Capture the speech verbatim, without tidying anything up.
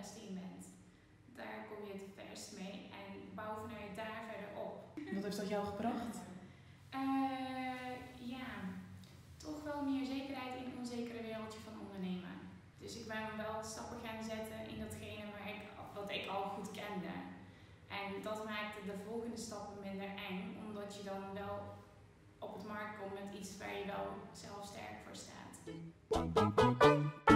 beste in bent. Daar kom je het verst mee en bouw vanuit daar verder op. Wat heeft dat jou gebracht? Uh, ja, toch wel meer zekerheid in het onzekere wereldje van ondernemen. Dus ik ben wel stappen gaan zetten in datgene waar ik, wat ik al goed kende. En dat maakte de volgende stappen minder eng, omdat je dan wel op het markt komt met iets waar je wel zelf sterk voor staat.